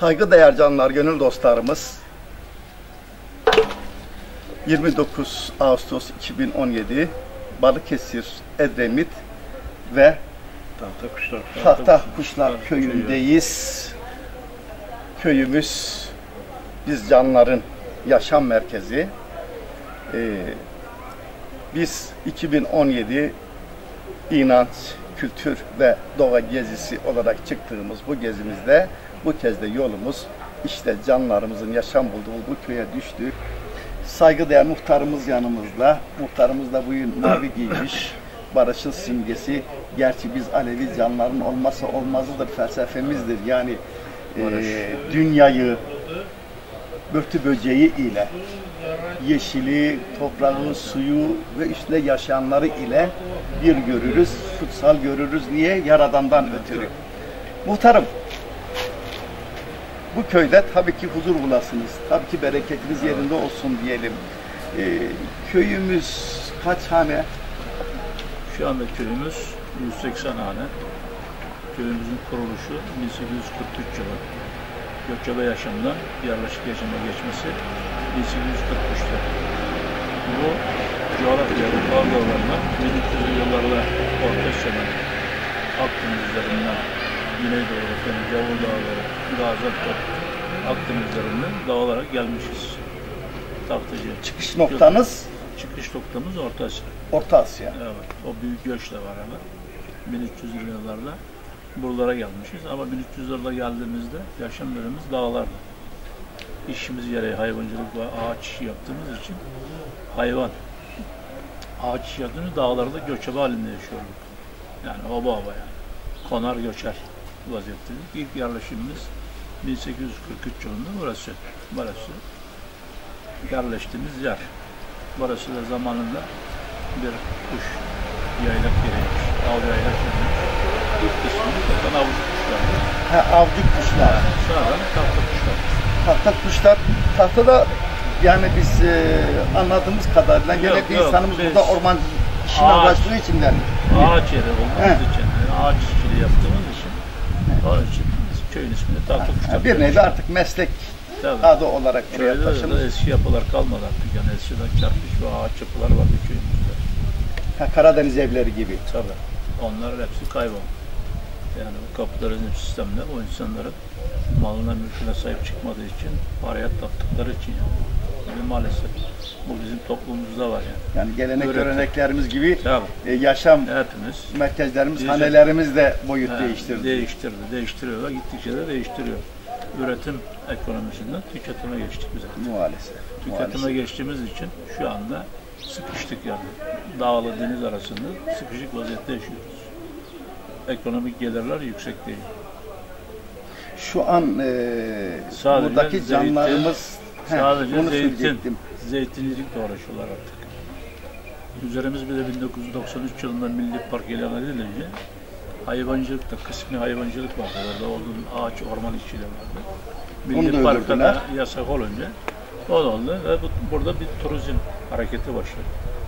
Saygıdeğer canlar, gönül dostlarımız, 29 Ağustos 2017 Balıkesir, Edremit ve Tahtakuşlar köyündeyiz. Köyümüz biz canların yaşam merkezi. Biz 2017 inanç, kültür ve doğa gezisi olarak çıktığımız bu gezimizde bu kez de yolumuz işte canlarımızın yaşam bulduğu bu köye düştü. Saygıdeğer muhtarımız yanımızda. Muhtarımız da bugün mavi giymiş. Barışın simgesi. Gerçi biz Alevi canların olmazsa olmazıdır, felsefemizdir. Yani dünyayı börtü böceği ile, yeşili, toprağı, suyu ve üstüne yaşayanları ile bir görürüz, kutsal görürüz. Niye? Yaradandan ötürü. Muhtarım, bu köyde tabii ki huzur bulasınız, tabii ki bereketiniz yerinde olsun diyelim. Köyümüz kaç hane? Şu anda köyümüz 180 hane. Köyümüzün kuruluşu 1843 yılı. Göçebe yaşamdan yerleşik yaşama geçmesi 1843'te. Bu coğrafyada, Bağdağlar'la 1300'lü yıllarda Orta Asya'dan, Akdeniz üzerinden, Güneydoğu, Gavur Dağları, Gaziantep, Akdeniz üzerinden dağılarak gelmişiz. Tahtıcı. Çıkış noktanız? Çıkış noktamız Orta Asya. Orta Asya. Evet, o büyük göçle beraber 1300'lü yıllarda buralara gelmişiz. Ama 1300'lerde geldiğimizde yaşamlarımız dağlardı. İşimiz gereği hayvancılık ve ağaç işi yaptığımız için ağaç işi yaptığımız dağlarda göçebe halinde yaşıyorduk. Yani oba yani. Konar göçer vaziyetteydik. İlk yerleşimimiz 1843 yılında burası. Yerleştiğimiz yer. Burası da zamanında bir kuş yaylak yeriymiş. Av yaylak yeriymiş. İlk kısmını zaten avcı kuşlar. Avcı kuşlar. Sonra tahta kuşlar. Tahta kuşlar. Tahtada yani biz anladığımız kadarıyla gene bir insanımız burada orman işine uğraştığı için yani. Ağaç yeri olduğumuz için, ağaç işçiliği yaptığımız için, onun için köyün ismini tahta kuşlar. Bir nevi artık meslek adı olarak buraya taşınmış. Eski yapılar kalmadı artık. Yani eskiden kerpiç ve ağaç yapılar vardı köyümüzde. Karadeniz evleri gibi. Tabii. Onlar hepsi kayboldu. Yani bu kapitalizm sisteminde o insanların malına mülküne sahip çıkmadığı için, paraya taptıkları için yani maalesef bu bizim toplumumuzda var yani. Yani gelenek göreneklerimiz gibi yaşam hepimiz, merkezlerimiz, hanelerimiz de boyut değiştirdi. Değiştiriyor ve gittikçe de değiştiriyor. Üretim ekonomisinden tüketime geçtik biz. Maalesef. Tüketime geçtiğimiz için şu anda sıkıştık yani. Dağla deniz arasında sıkışık vaziyette yaşıyoruz. Ekonomik gelirler yüksek değil. Şu an buradaki canlarımız sadece zeytincilikle uğraşıyorlar artık. Üzerimiz bir de 1993 yılında Milli Park ilan edilince hayvancılık da, kısmi hayvancılık vardı. Orada olduğum ağaç, orman işçiliği vardı. Milli Park'ta da yasak olunca o da oldu ve burada bir turizm hareketi başladı.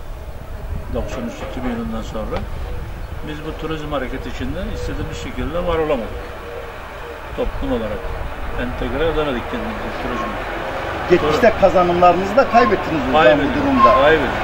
93-2000 yılından sonra biz bu turizm hareketi içinde istediğimiz şekilde var olamadık. Toplum olarak entegre edemedik kendimizi turizme. Geçmişte kazanımlarınızı da kaybettiniz bu durumda. Kaybettik.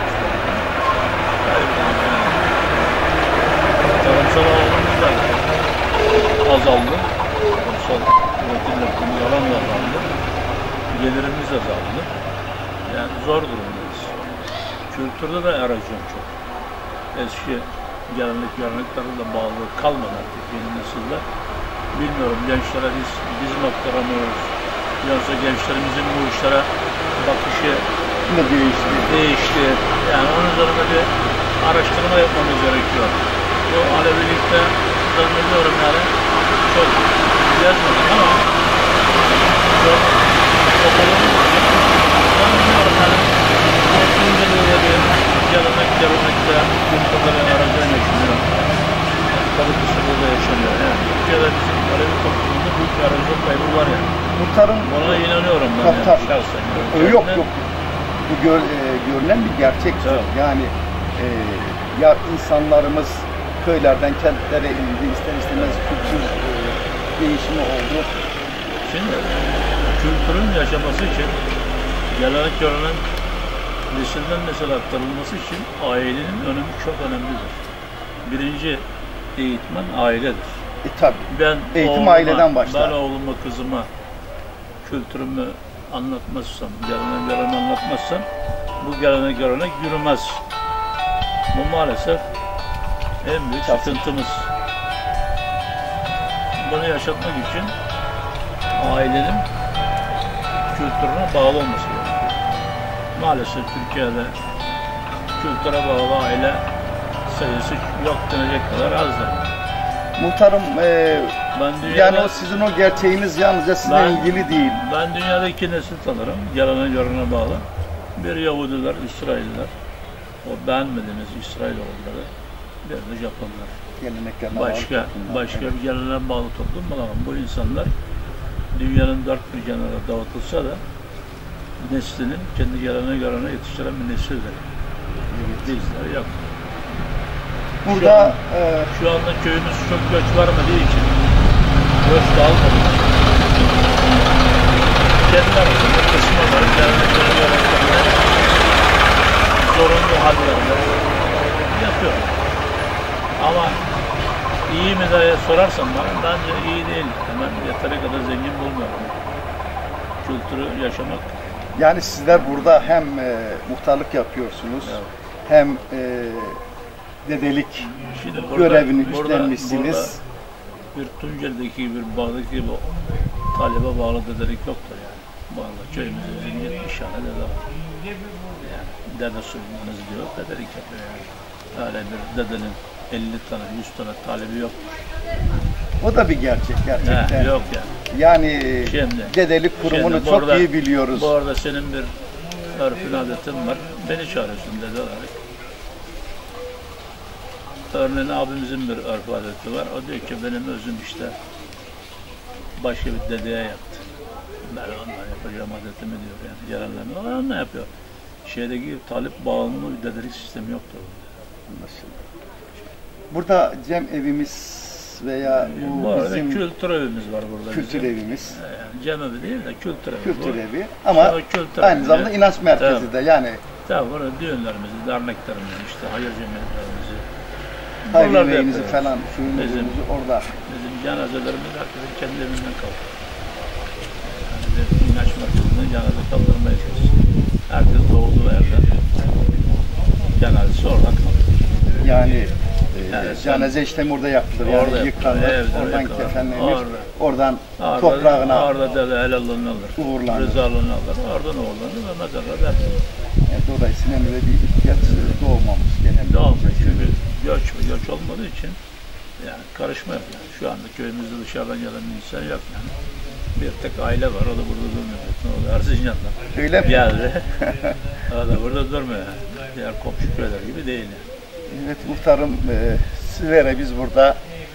Tarımsal alanımız da azaldı. Tarımsal üretim yaptığımız alan da azaldı. Gelirimiz azaldı. Yani zor durumdayız. Kültürde de erozyon çok. Eski gelenek göreneklerle bağlı kalmadı artık yeni nesilde. Bilmiyorum, gençlere biz mi aktaramıyoruz? Yoksa gençlerimizin bu işlere bakışı değişti. Yani onun üzerinde bir araştırma yapmamız gerekiyor. Bu Alevilikte zannediyorum yani çok yazmadık ama çok okulun zannediyorum yani gelenekte kültürlerin aracına yaşanıyor. Balıkesir'de de yaşanıyor. Yani Türkiye'de bizim Alevi toplumunda büyük bir aracılık kaybı var yani. Ona inanıyorum ben yani şahsen. Yok. Bu görülen bir gerçektir. Yani ya insanlarımız köylerden kentlere indi, ister istemez kültür değişimi oldu. Şimdi kültürün yaşaması için, gelenek görenek nesilden nesile aktarılması için ailenin önemi çok önemlidir. Birinci eğitmen ailedir. Tabii. Eğitim aileden başlar. Ben oğluma, kızıma kültürümü anlatmazsam, gelenek anlatmazsam bu gelenek görenek yürümez. Bu maalesef en büyük sıkıntımız. Bunu yaşatmak için ailenin kültürüne bağlı olması gerekiyor. Maalesef Türkiye'de kültüre bağlı aile sayısı yok denecek kadar azdır. Muhtarım, yani sizin o gerçeğiniz yalnızca sizinle ilgili değil. Ben dünyada iki nesil tanırım, geleneğe görene bağlı. Bir Yahudiler, İsrailler, o beğenmediğimiz İsrailoğulları, bir de Japonlar. Başka bir geleneğe bağlı toplum bulamam. Bu insanlar dünyanın dört bir kenara dağıtılsa da neslinin kendi geleneğe görene yetiştiren bir nesildir. Bizler yok. Burada şu anda köyümüz çok göç vermediği için, göç de almadığı için kendiler arasında kısmı var, gelenekleri yönetmenler zorunlu hallerinde yapıyor. Ama iyi mi diye sorarsan bana, bence iyi değil. Ben yeteri kadar zengin bulmuyorum. Kültürü yaşamak. Yani sizler burada hem muhtarlık yapıyorsunuz, evet, hem dedelik görevini üstlenmişsiniz. Bir Tunceli'deki bir bağdaki gibi talibe bağlı dedelik yoktur yani. Bu arada köyümüzde bizim 70 tane dede var. Yani dede soyundanız diyor, dedelik yapıyor yani. Öyle bir dedenin 50 tane, 100 tane talibi yok. O da bir gerçek gerçekten. Yok yani. Yani dedelik kurumunu çok iyi biliyoruz. Bu arada senin bir örfün adetin var. Beni çağırıyorsun dede olarak. Örneğin abimizin bir örf adeti var. O diyor ki benim özüm işte başka bir dedeye yaptı. Ben onunla yapacağım adetimi diyor yani. Gelenlerine onunla yapıyor. Şeydeki talip bağımlı bir dedelik sistemi yoktur. Burada cem evimiz veya bu bizim kültür evimiz var burada. Kültür evimiz. Yani cem evi değil de kültür evi. Kültür evi ama aynı zamanda inanç merkezi de yani. Tabii burada düğünlerimizi, derneklerimizi, işte hayır cemiyetlerimizi, hayırlığınızı falan, suyunuzu orada. Bizim cenazelerimiz herkesin kendi evinden kaldı. Yani bir inanç merkezinden cenaze kaldırmaya çalışıyoruz. Herkes doğduğu yerden cenazesi orada kaldı. Yani cenaze işlemi orada yapılır. Yani yıkanır, oradan kefenlenir, oradan toprağına orada dede helalını alır, rızalını alır, oradan uğurlanır ve mezarlar yapılır. Dolayısıyla öyle bir ihtiyaç doğmamış genelde. Doğmamış çünkü göç olmadığı için yani karışma yok yani. Şu anda köyümüzde dışarıdan gelen bir insan yok yani. Bir tek aile var, o da burada durmuyor. Ne oldu? Erzincan'dan öyle mi? Geldi. O da burada durmuyor yani. Diğer komşu köyler gibi değil yani. Evet muhtarım, sizlere biz burada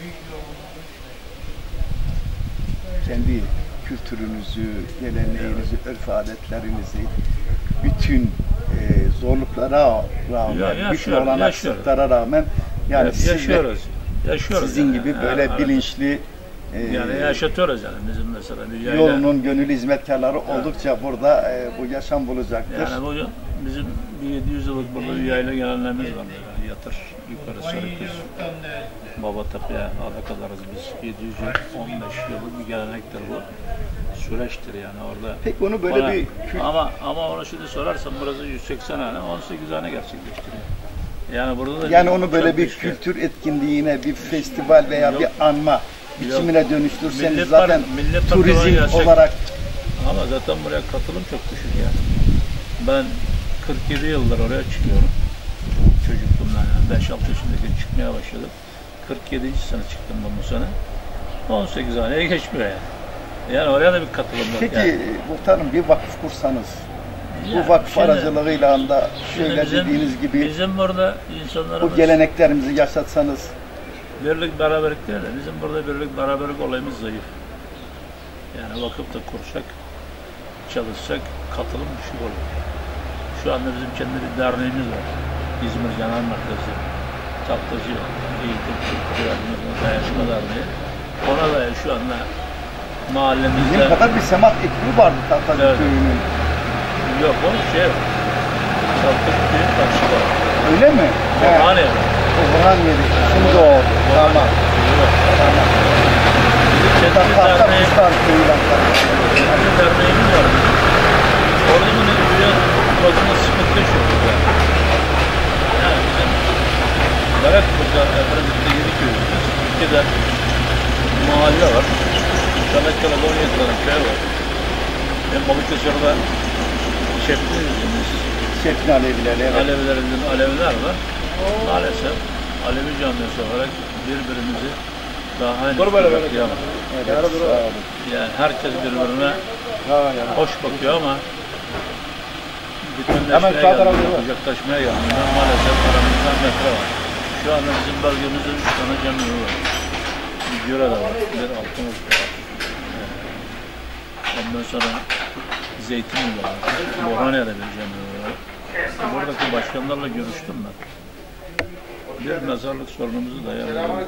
kendi kültürünüzü, geleneğinizi, örf adetlerinizi, bütün zorluklara rağmen, bütün olanaksızlıklara rağmen yani yaşıyoruz. Sizin gibi böyle bilinçli yani yaşatıyoruz yani bizim mesela bir yayla. Yolunun gönüllü hizmetkarları oldukça burada bu yaşam bulacaktır. Yani bu bizim bir 700 yıllık burada bir yayla gelenlerimiz var. Yani yatır, yukarı Sarıkız, Babatepe'ye alakalarız biz. 715 yıllık bir gelenektir bu. Süreçtir yani orada. Peki onu böyle bir... Ama onu şimdi sorarsan burası 180 hane, 18 hane gerçekleştiriyor. Yani burada da yani onu böyle bir kültür etkinliğine, bir festival veya bir anma biçimine dönüştürseniz zaten turizm olarak. Ama zaten buraya katılım çok düşük yani. Ben 47 yıldır oraya çıkıyorum. Çocukluğumdan yani 5-6 yaşındaki çıkmaya başladım. 47. sene çıktım bu sene. 18 haneye geçmiyor yani. Yani oraya da bir katılım yok. Peki yani. muhtarım bir vakıf kursanız, bu vakıf aracılığıyla da şöyle dediğiniz gibi bizim burada insanlarımız bu geleneklerimizi yaşatsanız. Birlik beraberlik değil de bizim burada birlik beraberlik olayımız zayıf. Yani vakıfta kursak, çalışsak katılım düşük olur. Şu anda bizim kendi bir derneğimiz var. İzmir Genel Merkezi, Tahtacı Eğitim Kültürü Dayanışma Derneği. Ona da şu anda mahallemizde... Bizim kadar bir semat ekibi vardı Tahtacı Evet. Köyü'nün. Yok o şey. Tahtacı Köyü karşıda. Öyle mi? Orhaniye. Orhaniye'de. Şimdi o. Tamam. Tamam. Bizim Tahta derneği, Kuşlar Köyü'den kendi derneğimiz var. Orada yine üye bazında sıkıntı yaşıyoruz yani. Yani bizim Daraklı'da Efendimiz'de Yeniköy'ümüz. Ülkede mahalle var. Çanakkale'de 17 tane köy var. Balıkesir'de Şefli Alevileri. Evet. Aleviler var. Maalesef Alevi camiası olarak birbirimizi daha henüz bakıyamadık. Evet, sağ olun. Yani herkes birbirine hoş bakıyor ama bütünleşmeye geldiğinde, kucaklaşmaya geldiğinde maalesef aramızda metre var. Şu anda bizim bölgemizde 3 tane cami var. Bir Göre'de var, bir Altınoluk'ta var. Ondan sonra Zeytinli var, Orhaniye'de bir cami var. Buradaki başkanlarla görüştüm ben. Bir mezarlık sorunumuzu da yani.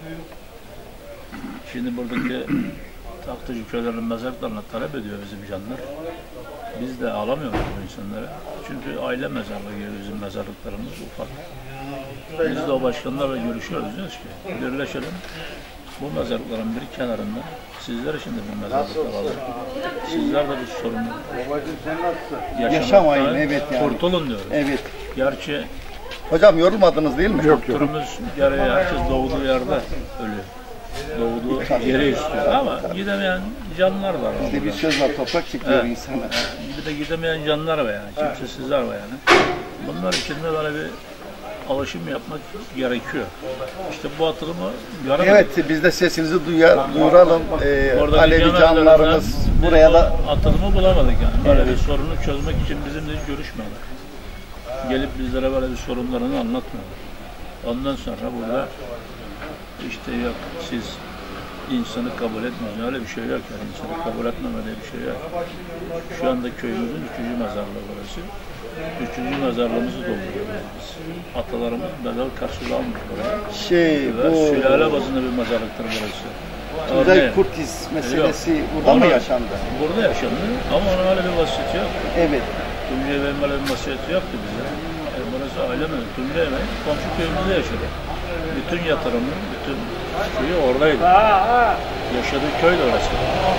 Şimdi buradaki Tahtacı köylerinin mezarlıklarına talep ediyor bizim canlar. Biz de alamıyoruz bu insanları. Çünkü aile mezarlığı gibi bizim mezarlıklarımız ufak. Biz de o başkanlarla görüşüyoruz, diyoruz ki birleşelim. Bu mezarlıkların bir kenarında sizler için de bir mezarlık alalım. Sizler de bu sorunu Yaşamayın, evet yani. kurtulun diyoruz. Evet. Gerçi Hocam yorulmadınız değil mi? kültürümüz gereği herkes doğduğu yerde ölüyor. Doğduğu yeri istiyor ama gidemeyen canlılar var. Bizde bir söz var, toprak çekiyor insana. Bir de gidemeyen canlılar var yani, kimsesizler var yani. Bunlar için de böyle bir alışım yapmak gerekiyor. İşte bu atılımı yaramadık. Evet, biz de sesinizi duyuralım. Orada Alevi canlılarımız buraya da... Atılımı bulamadık yani. Böyle bir sorunu çözmek için bizimle hiç görüşmüyorlar. Gelip bizlere böyle bir sorunlarını anlatmıyorlar. Ondan sonra burada işte yok siz insanı kabul etmiyorsunuz. Öyle bir şey yok yani. İnsanı kabul etmeme diye bir şey yok. Şu anda köyümüzün 3. mezarlığı burası. 3. mezarlığımızı dolduruyoruz biz. Atalarımız bedel karşılığı almış buraya. Ve sülale bazında bir mezarlıktır burası. Tuncay Kurtiz meselesi burada mı yaşandı? Burada yaşandı ama onun öyle bir vasiyeti yok. Evet. Tuncay Bey'in böyle bir vasiyeti yoktu bize. Burası aile mi? Tuncay Bey komşu köyümüzde yaşadı. Bütün yatırımı, bütün şeyi oradaydı. Yaşadığı köy de orası.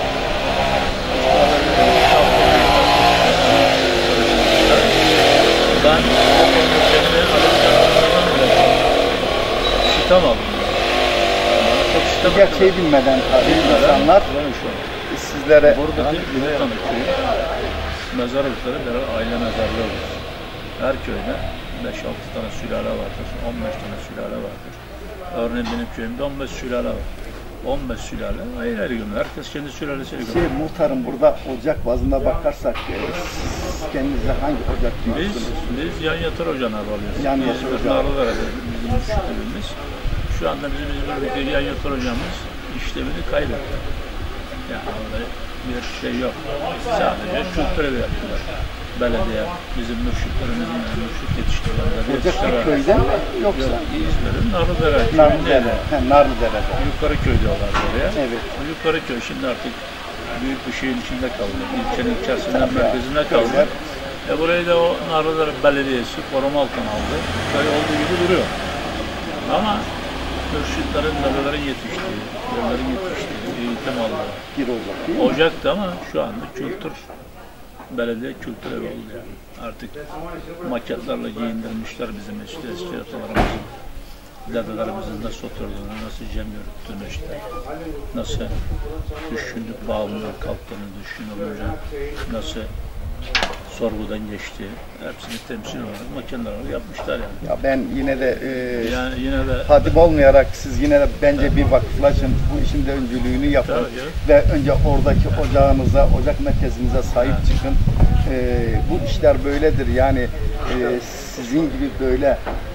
Ben o konuda kendime Alevcanlarından bile sitem aldım. Çok sitem Gerçeği bilmeden tabii insanlar sizlere... Buradaki Yumurtanı köyü mezarlıkları birer aile mezarlığı olur. Her köyde 5-6 tane sülale vardır, 15 tane sülale vardır. Örneğin benim köyümde 15 sülale var. 15 sülale ayrı ayrı gömülür. Herkes kendi sülalesiyle gömülür. Muhtarım burada ocak bazında bakarsak kendinize hangi ocak diyorsunuz? Biz yan yatır ocağına bağlıyoruz. Yan yatır ocağı. Bizim müşterimiz. Şu anda bizim İzmir'deki yan yatır ocağımız işlemini kaybetti. Yani orada bir şey yok. Sadece kültüre yaptılar. Belediye, bizim mürşitlerimizin mürşit yetiştirilenler. Ocak bir köyde mi yoksa? İzmir'in Narlıdere. Narlıdere'de. Yukarı köy diyorlar oraya. Evet. O yukarı köy şimdi artık büyük bir şeyin içinde kaldı. İlçenin içerisinden merkezine kaldı. Burayı da o Narlıdere Belediyesi koruma altına aldı. Köy olduğu gibi duruyor. Ama mürşitlerin, dedelerin yetiştiği, yerlerin yetiştiği, eğitim aldığı. Bir ocak değil mi? Ocaktı ama şu anda kültür, belediye kültür evi oldu yani. Artık maketlerle giyindirmişler bizim eski atalarımızın, dedelerimizin nasıl oturduğunu, nasıl cem yürüttüğünü işte, nasıl düşündük bağımlar kalktığını düşünülünce, nasıl sorgudan geçti, hepsini temsil olarak makineler yapmışlar yani. Ya ben yine de yani yine de hadim olmayarak siz yine de bence bir vakıflaşın, bu işin de öncülüğünü yapın. Tabii. Ve önce oradaki ocağınıza, ocak merkezinize sahip çıkın. Bu işler böyledir yani sizin gibi böyle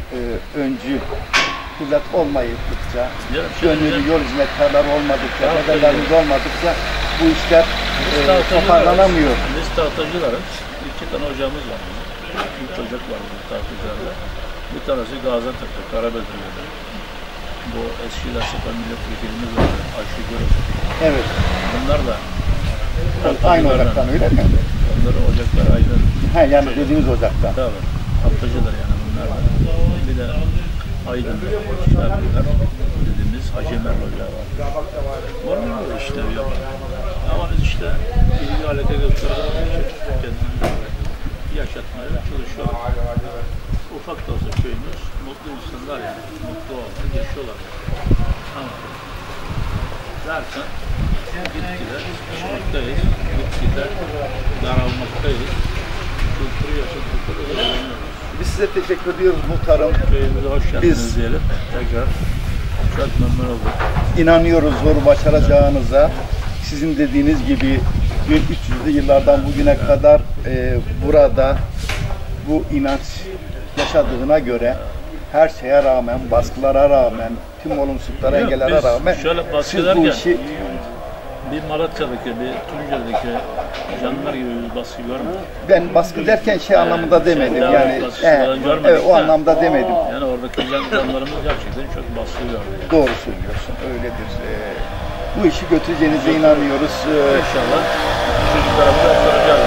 öncü kuvvet olmadıkça, gönüllü yol hizmetkarları olmadıkça, bedelleriniz olmadıkça bu işler toparlanamıyor. Biz tahtacılarız. 2 tane ocağımız var. 3 ocak var bizim tahtacılarla. Bir tanesi Gaziantep'te, Karabekir'de. Bu eski Lassepa milletvekilimiz var, Ayşe Gürel. Evet. Bunlar da Aynı ocaktan öyle mi? onları ocaklar aynı. He yani dediğimiz ocaktan. Tabii. Tatlıcılar yani bunlar da. Bir de Aydın şarkılar dediğimiz Hacemer ocağı var. Onlar da işlev yapar. Ama biz işte ilgi alaka göstererek kendimizi yaşatmaya çalışıyoruz. Ufak da olsa köyümüz mutlu insanlar yani. Mutlu olarak yaşıyorlar. Ama derken gitgide çıkmaktayız. Gitgide daralmaktayız. Kültürü yaşatmakta öğreniyoruz. Biz size teşekkür ediyoruz muhtarım. Köyümüze hoş geldiniz diyelim. Tekrar çok memnun olduk. İnanıyoruz zoru başaracağınıza. Sizin dediğiniz gibi 1300'lü yıllardan bugüne kadar burada bu inanç yaşadığına göre her şeye rağmen, baskılara rağmen, tüm olumsuzluklara, engellere rağmen şöyle baskı siz bu derken, işi bir Malatya'daki, bir Tunceli'deki canlılar gibi bir baskı görmedim. ben baskı derken şey anlamında demedim yani evet, o anlamda demedim. Yani oradaki canlılarımız gerçekten çok baskı gördü. Doğru söylüyorsun, öyledir. Bu işi götüreceğinize inanıyoruz. İnşallah çocuklara da aktaracağız.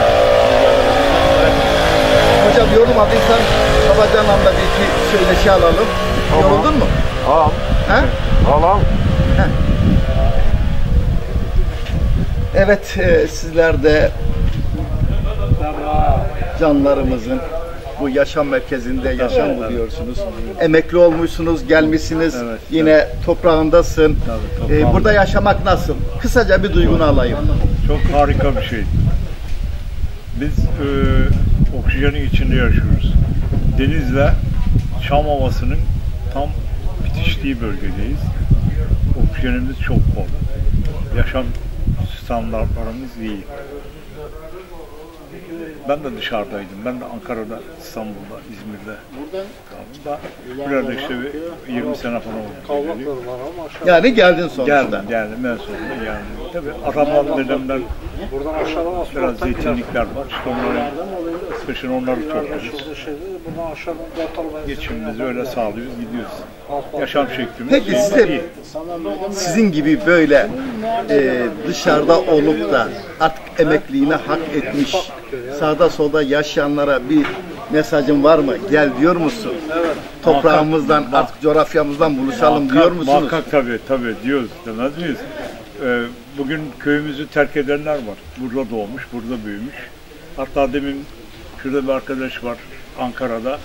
Hocam yorulmadıysan Babacan'la da bir iki söyleşi alalım. Tamam. Yoruldun mu? Tamam. He? Tamam. Evet, sizler de canlarımızın bu yaşam merkezinde yaşam buluyorsunuz. Emekli olmuşsunuz, gelmişsiniz. Evet, yine toprağındasın. toprağımda. Burada yaşamak nasıl? Kısaca bir duygunu alayım. Çok harika bir şey. Biz oksijenin içinde yaşıyoruz. Denizle Çam Ovası'nın tam bitiştiği bölgedeyiz. Oksijenimiz çok bol. Yaşam standartlarımız iyi. Ben de dışarıdaydım. Ben de Ankara'da, İstanbul'da, İzmir'de. Burada burada işte 20 sene falan oldu. Yani geldin sonuçta. Geldim en sonunda geldim. Tabii atamlar dedemden biraz zeytinlikler var. İşte onları, kışın onları topluyoruz. Geçimimizi öyle sağlıyoruz, gidiyoruz. Yaşam şeklimiz Peki size, sizin gibi böyle dışarıda olup da artık emekliliğine hak etmiş, sağda solda yaşayanlara bir mesajın var mı? Gel diyor musun? Evet. Toprağımızdan, artık coğrafyamızdan buluşalım diyor musunuz? Muhakkak tabii diyoruz. Demez miyiz? Bugün köyümüzü terk edenler var. Burada doğmuş, burada büyümüş. Hatta demin şurada bir arkadaş var Ankara'da.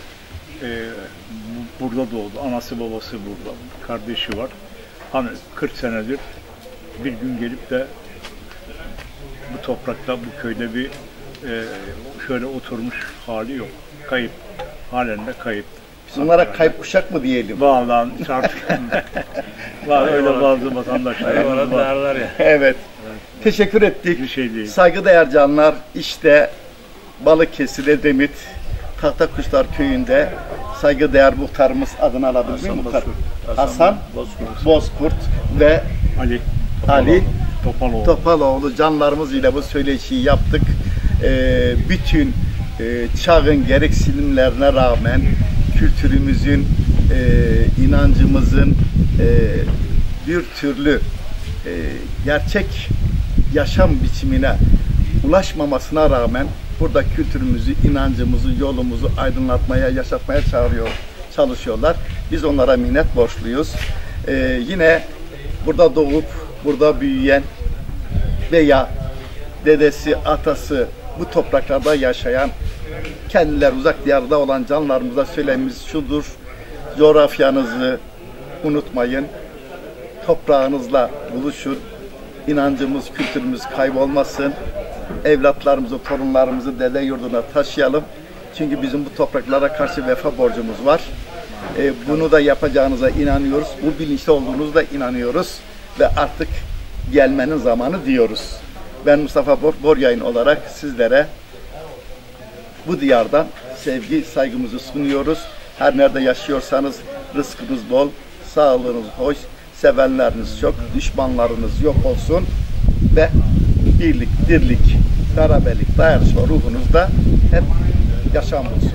Burada doğdu. Anası babası burada. Kardeşi var. Hani 40 senedir bir gün gelip de bu toprakta, bu köyde bir şöyle oturmuş hali yok. Kayıp. Halen de kayıp. Onlara kayıp kuşak mı diyelim? Vallahi artık var öyle bazı vatandaşlar derler ya. Evet. Teşekkür ettik. Bir şey değil. Saygıdeğer canlar, işte Balıkesir Edremit Tahtakuşlar Köyü'nde saygıdeğer muhtarımız adını alabilir miyim? Muhtar Hasan Bozkurt ve Ali Topaloğlu canlarımız ile bu söyleşiyi yaptık. Bütün çağın gereksinimlerine rağmen kültürümüzün, inancımızın bir türlü gerçek yaşam biçimine ulaşmamasına rağmen burada kültürümüzü, inancımızı, yolumuzu aydınlatmaya, yaşatmaya çalışıyorlar. Biz onlara minnet borçluyuz. Yine burada doğup, burada büyüyen veya dedesi, atası bu topraklarda yaşayan, kendileri uzak diyarda olan canlarımıza söylememiz şudur: coğrafyanızı unutmayın, toprağınızla buluşun, inancımız, kültürümüz kaybolmasın, evlatlarımızı, torunlarımızı dede yurduna taşıyalım. Çünkü bizim bu topraklara karşı vefa borcumuz var. Bunu da yapacağınıza inanıyoruz, bu bilinçli olduğunuzda inanıyoruz ve artık gelmenin zamanı diyoruz. Ben Mustafa Boryayın olarak sizlere bu diyardan sevgi, saygımızı sunuyoruz. Her nerede yaşıyorsanız rızkınız bol, sağlığınız hoş, sevenleriniz çok, düşmanlarınız yok olsun ve birlik, dirlik, beraberlik, dayanışma ruhunuzda hep yaşam bulsun.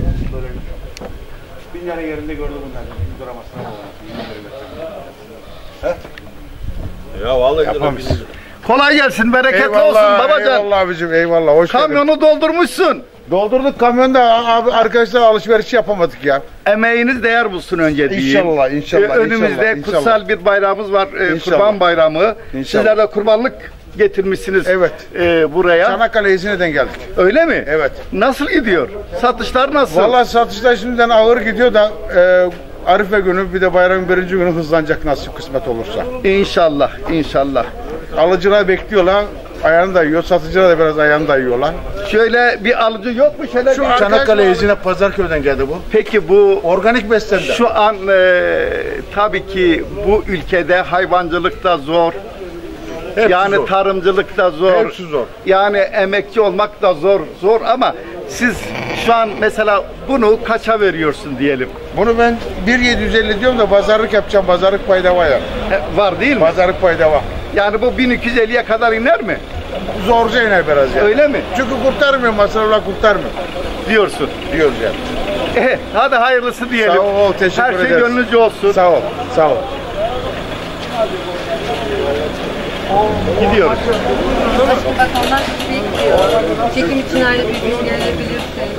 Bin tane yerinde gördüm bunları. Duramazsın. Ya vallahi yapamayız. Kolay gelsin, bereketli Eyvallah, olsun babacan. Eyvallah abicim, eyvallah. Hoş geldin. Kamyonu doldurmuşsun. Doldurduk kamyonda abi, arkadaşlar alışveriş yapamadık ya. Emeğiniz değer bulsun önce diyeyim. İnşallah, inşallah. Önümüzde inşallah, kutsal bir bayramımız var, İnşallah. Kurban Bayramı. İnşallah. Sizler de kurbanlık getirmişsiniz Evet. buraya. Çanakkale İzni'den geldik. Öyle mi? Evet. Nasıl gidiyor? Satışlar nasıl? Vallahi satışlar şimdiden ağır gidiyor da Arife günü bir de bayramın birinci günü hızlanacak nasip kısmet olursa. İnşallah, inşallah. Alıcılar bekliyorlar. Ayağını da yiyor, satıcılar da biraz ayağını da yiyorlar. Şöyle bir alıcı yok mu? Şöyle Şu bir Çanakkale İzni'ne Pazarköy'den geldi bu. Peki bu Organik beslendi. şu an tabii ki bu ülkede hayvancılık da zor. Hepsi yani zor. tarımcılık da zor. Hepsi zor. Yani emekçi olmak da zor ama siz şu an mesela bunu kaça veriyorsun diyelim? Bunu ben 1.750 diyorum da pazarlık yapacağım. Pazarlık payda var ya. Var değil mi? Pazarlık payda var. Yani bu 1250'ye kadar iner mi? Zorca iner biraz yani. Öyle mi? Çünkü kurtarmıyor, masraflar kurtarmıyor Diyorsun. diyoruz yani. Hadi hayırlısı diyelim. Sağ ol, teşekkür Her şey ederiz. gönlünüzce olsun. Sağ ol, sağ ol. Gidiyoruz. Bak onlar bekliyor. Çekim için ayrı bir gün gelebilirsin.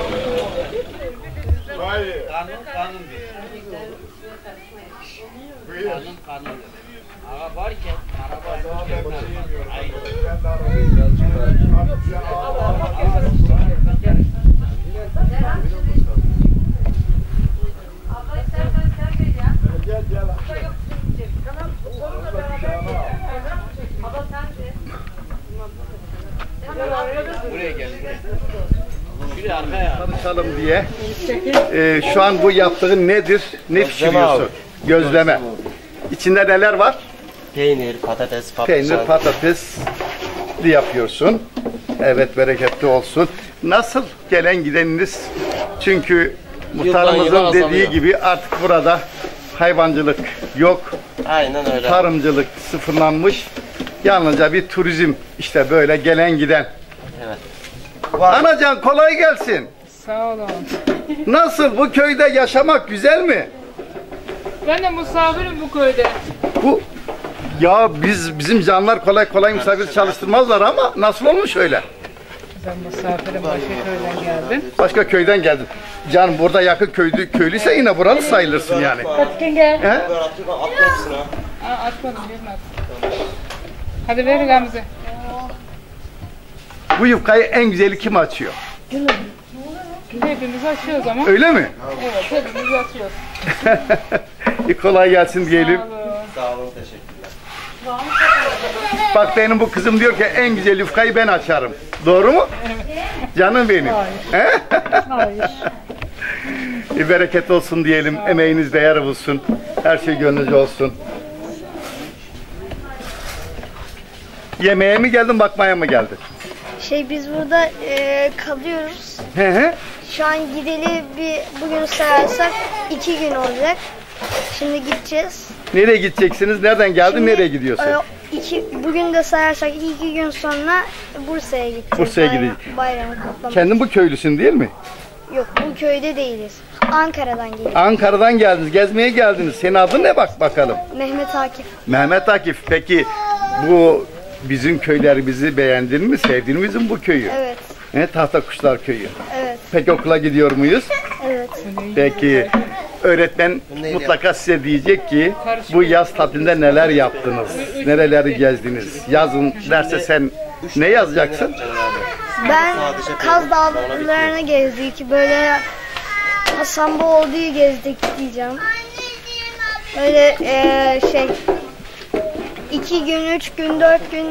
Tanışalım diye. Şu an bu yaptığın nedir? Ne pişiriyorsun? Gözleme. İçinde neler var? Peynir, patates, patlıcan. Peynir, patates yapıyorsun. Evet, bereketli olsun. Nasıl gelen gideniniz? Çünkü muhtarımızın yıla dediği azalıyor. gibi artık burada hayvancılık yok. Aynen öyle. Tarımcılık sıfırlanmış. Yalnızca bir turizm işte böyle gelen giden. Evet. Anacan kolay gelsin. Sağ olun. Nasıl bu köyde yaşamak güzel mi? Ben de misafirim bu köyde. Bu ya bizim canlar kolay kolay misafir çalıştırmazlar ama nasıl olmuş öyle? Ben misafirim başka köyden geldim. Başka köyden geldin. Canım burada yakın köylüyse yine buralı sayılırsın yani. Patken gel. He? Atmadım, vermez. Hadi ver Gamze. Bu yufkayı en güzeli kim açıyor? Hepimiz açıyoruz ama. Öyle mi? Evet, hepimiz açıyoruz. Kolay gelsin diyelim. Sağ olun, teşekkürler. Bak benim bu kızım diyor ki en güzel yufkayı ben açarım. Doğru mu? Canım benim. Hayır. Hayır. Bereket olsun diyelim. Emeğiniz değer bulsun. Her şey gönlünüzce olsun. Yemeğe mi geldin, bakmaya mı geldin? Biz burada kalıyoruz. He he. Şu an gideli bugün sayarsak 2 gün olacak. Şimdi gideceğiz. Nereye gideceksiniz? Nereden geldin? Şimdi, nereye gidiyorsun? Bugün de sayarsak 2 gün sonra Bursa'ya gideceğiz. Bursa'ya gideceğiz. Bayramı kutlamak. Kendin bu köylüsün değil mi? Yok, bu köyde değiliz. Ankara'dan geliyoruz. Ankara'dan geldiniz, gezmeye geldiniz. Senin adın ne bak bakalım? Mehmet Akif. Mehmet Akif. Peki bu bizim köylerimizi beğendin mi? Sevdin mi bizim bu köyü? Evet. Tahtakuşlar Köyü. Evet. Peki okula gidiyor muyuz? Evet. Peki öğretmen mutlaka size diyecek ki bu yaz tatilinde neler yaptınız? Nereleri gezdiniz? Yazın derse sen ne yazacaksın? Ben Kaz Dağları'na gezdik. Böyle Hasanboğlu'yu gezdik diyeceğim. Böyle 2 gün, 3 gün, 4 gün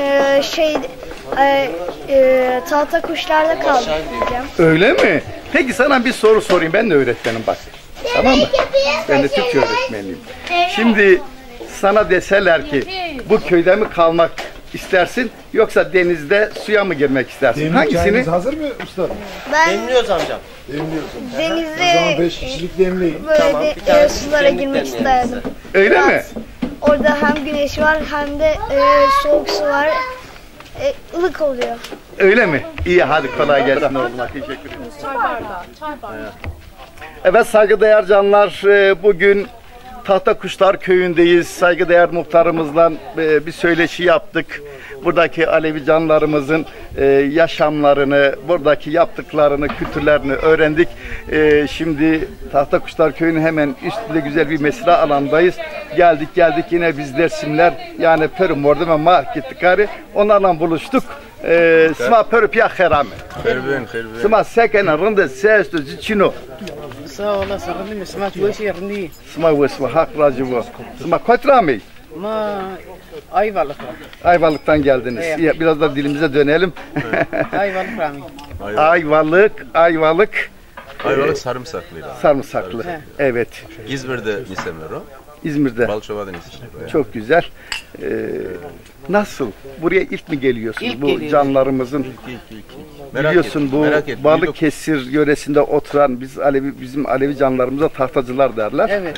tahta kuşlarda kaldık diyeceğim. Öyle mi? Peki sana bir soru sorayım. Ben de öğretmenim bak. Tamam mı? Ben de Türkçe öğretmeniyim. Şimdi sana deseler ki bu köyde mi kalmak istersin yoksa denizde suya mı girmek istersin? Hangisini? hazır mı usta? Ben Demliyoruz amcam. denizde 5 kişilik demleyin. böyle Tamam, bir tane sulara demlik girmek demleyelim isterdim. Öyle mi? Orada hem güneş var hem de soğuk su var. Ilık oluyor. Öyle mi? İyi hadi kolay gelsin oğluma. Teşekkür ederim. Evet saygıdeğer canlar, bugün Tahtakuşlar Köyü'ndeyiz. Saygıdeğer muhtarımızla bir söyleşi yaptık. Buradaki Alevi canlarımızın yaşamlarını, buradaki yaptıklarını, kültürlerini öğrendik. Şimdi Tahtakuşlar Köyü'nün hemen üstünde güzel bir mesire alandayız. Geldik yine biz Dersimler yani Perumor'da ve Markettikari onlarla buluştuk. Sma Perupya Kherame. Sma Sekena Rında Sesto Zicino. Sağ olasın. Sma Çuvaşi Sma Vesva Hak Racivo. Sma Kotrami. Ma Ayvalık. Ayvalık'tan geldiniz. Evet. Biraz da dilimize dönelim. Ayvalık Rami. Ayvalık sarımsaklıydı. Sarımsaklı. Evet. İzmir'de nisemler o. İzmir'de. Balçova'da nisemler. Çok güzel. Nasıl? Buraya ilk mi geliyorsunuz? İlk bu geliyoruz. Canlarımızın biliyorsun bu Balıkesir yöresinde oturan bizim Alevi canlarımıza tahtacılar derler. Evet.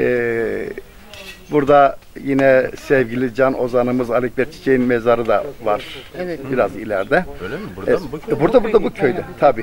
Burada yine sevgili Can Ozan'ımız Ali Ekber Çiçek'in mezarı da var. Evet. Biraz ileride. Öyle mi? Burada mı? Bu köyde? Burada bu köyde. Tabii.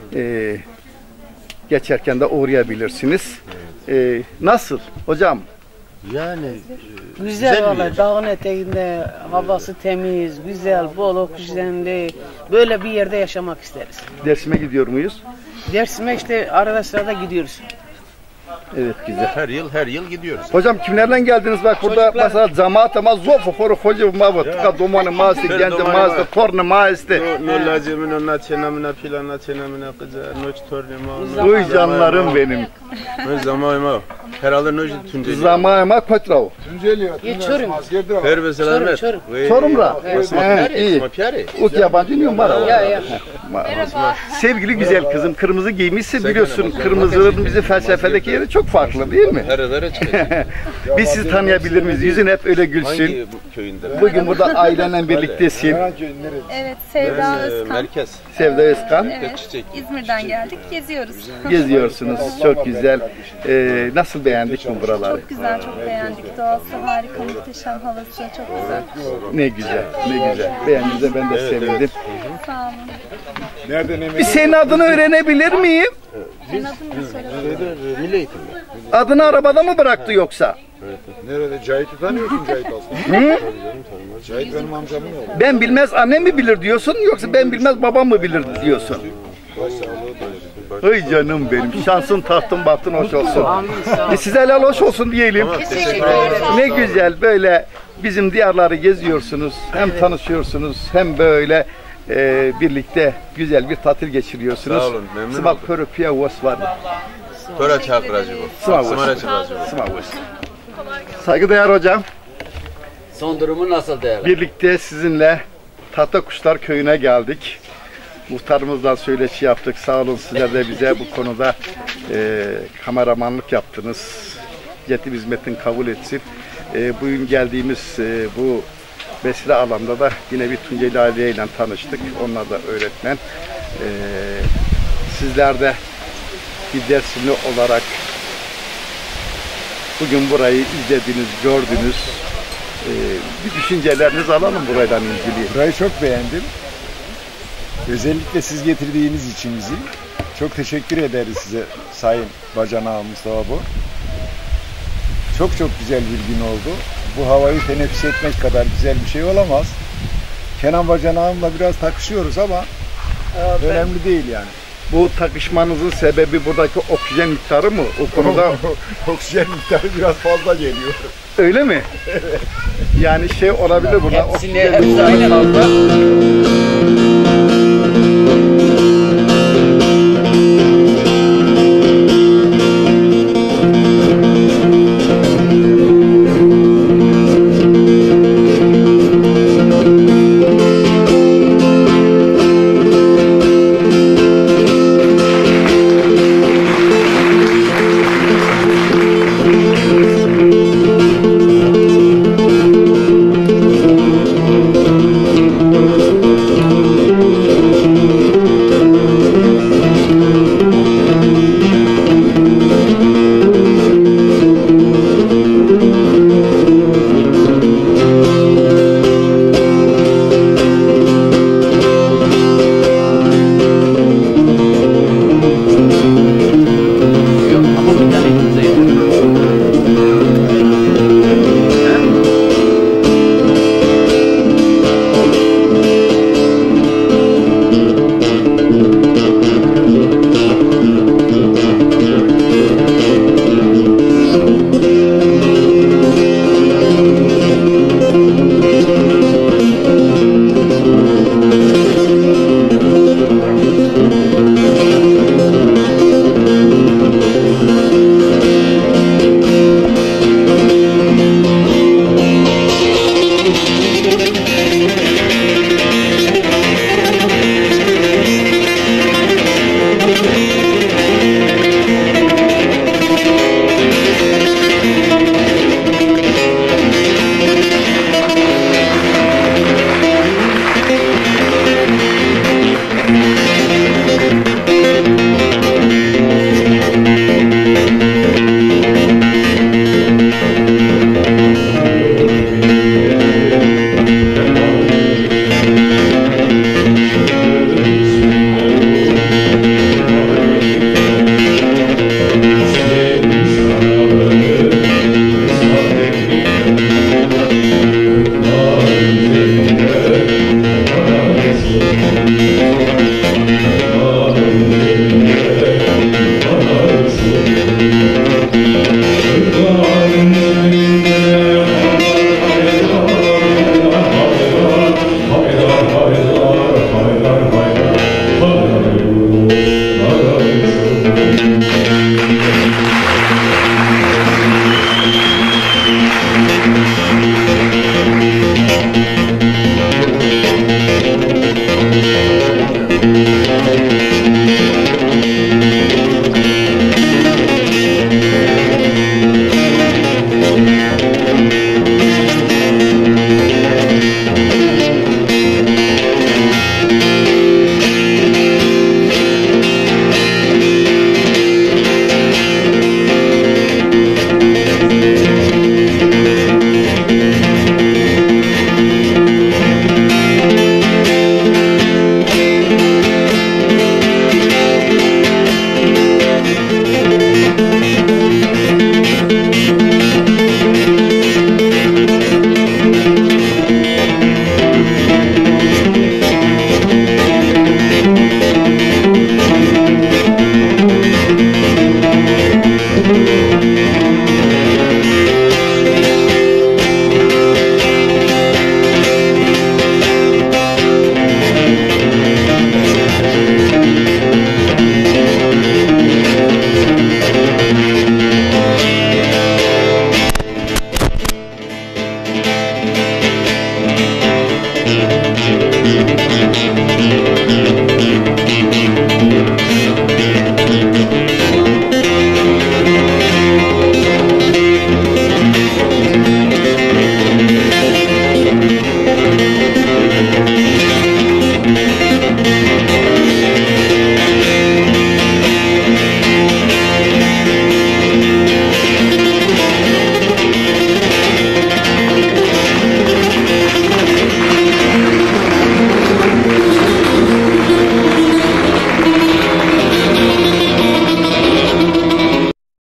Geçerken de uğrayabilirsiniz. Nasıl hocam? Yani güzel valla. Dağın eteğinde havası temiz, güzel, bol oksijenli. Böyle bir yerde yaşamak isteriz. Dersim'e gidiyor muyuz? Dersim'e işte arada sırada gidiyoruz. Evet güzel. Her yıl gidiyoruz. Hocam kimlerle geldiniz? Bak burada mesela cemaat ama zofu foru hoca mava tka domanı maası gence maası torna maası. No lazımın ona çenamına filana çenamına kıza noç torna Uy canlarım benim. Zamanıma. Herhalde noç Tunceli. Zamanıma kotrao. Tunceli. Çorum. Her ve selamet. Çorum'ra. İyi. Uk yabancı mıyım var ama. Merhaba. Sevgili güzel kızım kırmızı giymişse biliyorsun kırmızının bizim felsefedeki yeri çok farklı değil mi? Biz sizi tanıyabilir miyiz? Yüzün hep öyle gülsün. Hangi köyünde? Bugün burada ailenle birliktesin. Evet, Sevda Özkan. Merkez. Sevda Özkan. Evet, İzmir'den geldik, geziyoruz. Geziyorsunuz. Çok güzel. Nasıl beğendik mi buraları? Çok güzel, çok beğendik. Doğası harika, muhteşem, havası çok güzel. Ne güzel, ne güzel. Beğendiğinize ben de sevindim. Sağ olun. Bir senin adını öğrenebilir miyim? Senin adın ne söyle? Milli eğitimde. Adını arabada mı bıraktı yoksa? Nerede? Cahit'i tanıyorsun Cahit aslında. Hı? Cahit benim amcamın oğlu. Ben bilmez annem mi bilir diyorsun yoksa ben bilmez babam mı bilir diyorsun? Ay canım benim. Şansın tahtın bahtın hoş olsun. Size helal hoş olsun diyelim. Ne güzel böyle bizim diyarları geziyorsunuz. Hem tanışıyorsunuz hem böyle birlikte güzel bir tatil geçiriyorsunuz. Sağ olun, memnun Smak oldum. Perupya was var. Tora çakracı bu. Smak Saygıdeğer hocam. Son durumu nasıl değerli? Birlikte sizinle Tahtakuşlar Köyü'ne geldik. Muhtarımızla söyleşi yaptık. Sağ olun sizler de bize bu konuda kameramanlık yaptınız. Yetim hizmetin kabul etsin. Bugün geldiğimiz bu mesire alanda da yine bir Tunceli aileyle tanıştık. Onlar da öğretmen. Sizler de bir Dersimli olarak bugün burayı izlediniz, gördünüz. Bir düşüncelerinizi alalım burayla ilgili. Burayı çok beğendim. Özellikle siz getirdiğiniz için bizi. Çok teşekkür ederiz size Sayın Bacanağı Mustafa bu. Çok güzel bir gün oldu. Bu havayı teneffüs etmek kadar güzel bir şey olamaz. Kenan Bacanağım'la biraz takışıyoruz ama önemli değil yani. Bu takışmanızın sebebi buradaki oksijen miktarı mı? O konuda oksijen miktarı biraz fazla geliyor. Öyle mi? Evet. Yani şey olabilir burada. Hepsini aynı